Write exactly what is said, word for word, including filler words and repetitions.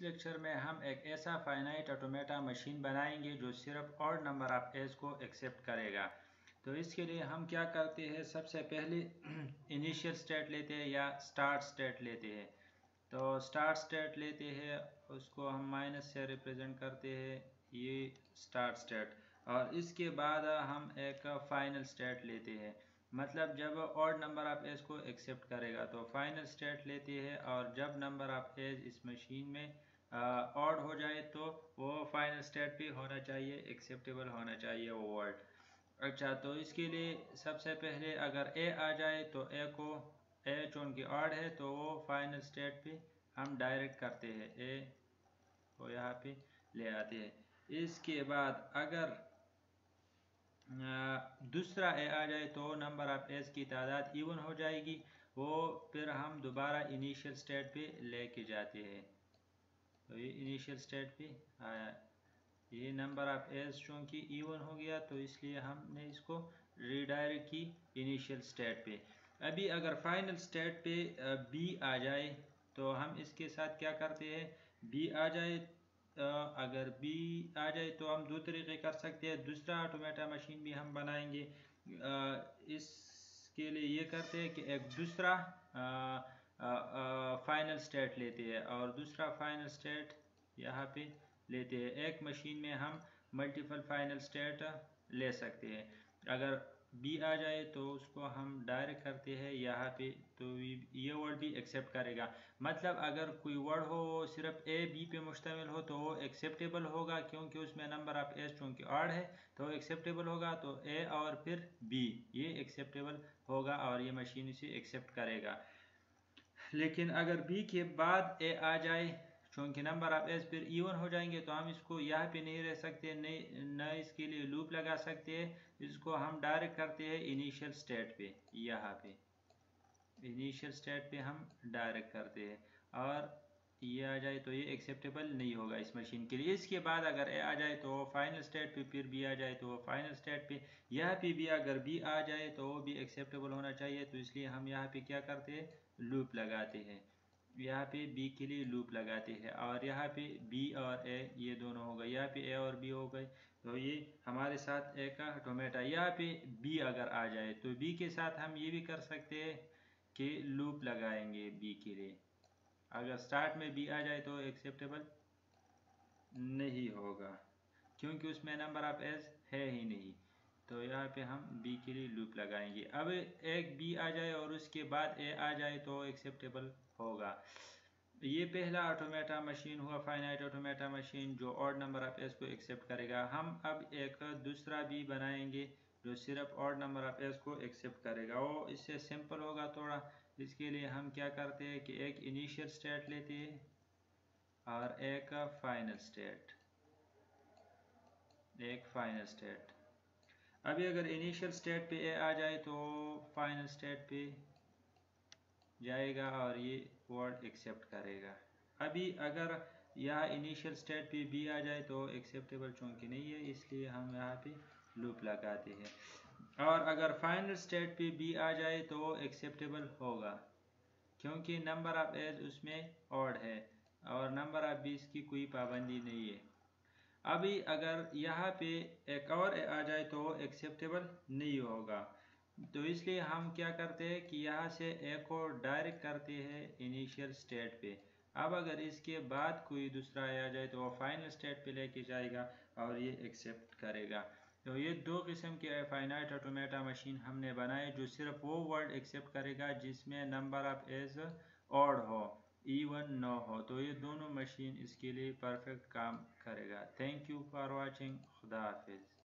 Lecture میں ہم ایک ایسا فائنائٹ آٹومیٹا مشین بنائیں گے جو صرف آڈ نمبر آف ایج کو ایکسیپٹ کرے گا. تو اس کے لیے ہم کیا کرتے ہیں، سب سے پہلے انیشیل سٹیٹ لیتے ہیں یا سٹارٹ سٹیٹ لیتے ہیں. تو سٹارٹ سٹیٹ لیتے ہیں، اس کو ہم مائنس سے ریپریزنٹ کرتے ہیں، یہ سٹارٹ سٹیٹ. اور اس کے بعد ہم ایک فائنل سٹیٹ لیتے ہیں، مطلب جب آڈ نمبر آف ایج کو ایکسیپٹ کرے گا تو فائنل سٹیٹ لیتے ہیں. اور جب نمبر آف ایج اس مشین میں آڈ ہو جائے تو وہ فائنل سٹیٹ پہ ہونا چاہیے، ایکسیپٹیبل ہونا چاہیے وہ ورڈ. اچھا، تو اس کے لیے سب سے پہلے اگر اے آ جائے تو اے کو اے چونکہ آڈ ہے تو وہ فائنل سٹیٹ پہ ہم ڈائریکٹ کرتے ہیں، اے کو یہاں پہ لے آتے ہیں. اس کے بعد اگر دوسرا اے آ جائے تو نمبر آف ایج کی تعداد ایون ہو جائے گی، وہ پھر ہم دوبارہ انیشیل سٹیٹ پہ لے کے جاتے ہیں. تو یہ انیشیل سٹیٹ پہ آیا، یہ نمبر آف ایج چونکہ ایون ہو گیا تو اس لیے ہم نے اس کو ریڈائریکٹ کی انیشیل سٹیٹ پہ. ابھی اگر فائنل سٹیٹ پہ بی آ جائے تو ہم اس کے ساتھ کیا کرتے ہیں، بی آ جائے اگر بی آ جائے تو ہم دو طریقے کر سکتے ہیں. دوسرا آٹومیٹا مشین بھی ہم بنائیں گے، اس کے لیے یہ کرتے ہیں کہ ایک دوسرا فائنل سٹیٹ لیتے ہیں اور دوسرا فائنل سٹیٹ یہاں پہ لیتے ہیں. ایک مشین میں ہم ملٹیپل فائنل سٹیٹ لے سکتے ہیں. اگر بی آ جائے تو اس کو ہم ڈائریکٹ کرتے ہیں یہاں پہ تو یہ ورڈ بھی ایکسیپٹ کرے گا. مطلب اگر کوئی ورڈ ہو صرف اے بی پہ مشتمل ہو تو وہ ایکسیپٹیبل ہوگا، کیونکہ اس میں نمبر آف ایج چونکہ آڈ ہے تو ایکسیپٹیبل ہوگا. تو اے اور پھر بی یہ ایکسیپٹیبل ہوگا اور یہ مشین اسے ایکسیپٹ کرے گا. لیکن اگر بی کے بعد اے آ جائے چونکہ نمبر آف ایج پھر ایون ہو جائیں گے تو ہم اس کو یہاں پہ نہیں رہ سکتے، نہ اس کے لیے لوپ لگا سکتے ہیں. اس کو ہم ڈائریکٹ کرتے ہیں انیشیل سٹیٹ پہ، یہاں پہ انیشیل سٹیٹ پہ ہم ڈائریکٹ کرتے ہیں اور یہ آ جائے تو یہ ایکسیپٹیبل نہیں ہوگا اس مشین کے لیے. اس کے بعد اگر اے آ جائے تو وہ فائنل سٹیٹ پہ، پھر بی آ جائے تو وہ فائنل سٹیٹ پہ. یہاں پہ بھی اگر بی آ جائے تو وہ بھی ایکسیپٹیبل ہونا چاہیے، تو اس لیے ہم یہاں پہ کیا کرتے ہیں، لوپ لگاتے ہیں. یہاں پہ بی کے لیے لوپ لگاتے ہیں اور یہاں پہ بی اور اے یہ دونوں ہو گئے، یہاں پہ اے اور بی ہو گئے. تو یہ ہمارے ساتھ ایک آٹومیٹا. یہاں پہ بی اگر آ جائے تو بی کے ساتھ ہم یہ بھی کر سکتے ہیں کہ لوپ لگائیں گے بی کے لیے. اگر سٹارٹ میں بی آ جائے تو ایکسیپٹیبل نہیں ہوگا کیونکہ اس میں نمبر آف ایج ہے ہی نہیں. تو یہاں پہ ہم بی کے لیے لوپ لگائیں گے. اب ایک بی آ جائے اور اس کے بعد اے آ جائے تو ایکسیپٹیبل ہوگا. یہ پہلا آٹومیٹا مشین ہوا فائنائٹ آٹومیٹا مشین جو آڈ نمبر آف ایج کو ایکسیپٹ کرے گا. ہم اب ایک دوسرا بھی بنائیں گے جو صرف آڈ نمبر آف ایج کو ایکسیپٹ کرے گا، وہ اس سے سمپل ہوگا تھوڑا. اس کے لیے ہم کیا کرتے ہیں کہ ایک انیشیل سٹیٹ لیتے ہیں اور ایک فائنل سٹیٹ، ایک فائنل سٹیٹ. ابھی اگر انیشیل سٹیٹ پہ اے آ جائے تو فائنل سٹیٹ پہ جائے گا اور یہ ورڈ ایکسیپٹ کرے گا. ابھی اگر یہاں انیشیل سٹیٹ پہ بی آ جائے تو ایکسیپٹیبل چونکہ نہیں ہے، اس لیے ہم یہاں پہ لوپ لگاتے ہیں. اور اگر فائنل سٹیٹ پہ بی آ جائے تو وہ ایکسیپٹیبل ہوگا کیونکہ نمبر آف ایج اس میں آڈ ہے اور نمبر آف بیس کی کوئی پابندی نہیں ہے. ابھی اگر یہاں پہ ایک اور آ جائے تو وہ ایکسیپٹیبل نہیں ہوگا. تو اس لیے ہم کیا کرتے ہیں کہ یہاں سے اے کو ڈائریکٹ کرتے ہیں انیشیل سٹیٹ پہ. اب اگر اس کے بعد کوئی دوسرا آ جائے تو وہ فائنل سٹیٹ پہ لے کے جائے گا اور یہ ایکسیپٹ کرے گا. تو یہ دو قسم کے فائنائٹ آٹومیٹا مشین ہم نے بنائے جو صرف وہ ورڈ ایکسیپٹ کرے گا جس میں نمبر آف ایج آڈ ہو، ایون نہ ہو. تو یہ دونوں مشین اس کے لیے پرفیکٹ کام کرے گا. Thank you for watching. خدا حافظ.